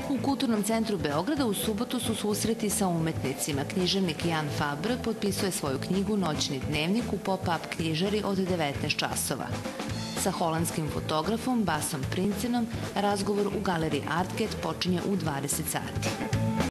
U Kulturnom centru Beograda u subotu su susreti sa umetnicima. Književnik Jan Fabre potpisuje svoju knjigu Noćni dnevnik u pop-up knjižari od 19 časova. Sa holandskim fotografom Basom Princenom razgovor u galeriji Artget počinje u 20 sati.